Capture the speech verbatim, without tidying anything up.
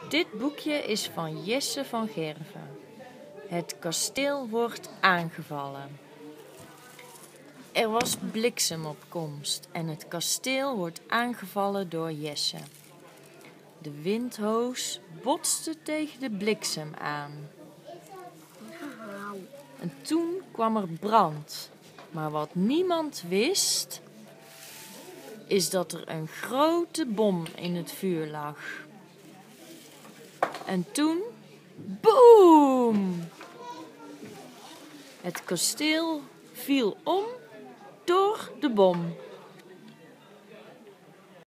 Dit boekje is van Jesse van Gerven. Het kasteel wordt aangevallen. Er was bliksemopkomst en het kasteel wordt aangevallen door Jesse. De windhoos botste tegen de bliksem aan. En toen kwam er brand. Maar wat niemand wist, is dat er een grote bom in het vuur lag. En toen, boem! Het kasteel viel om door de bom.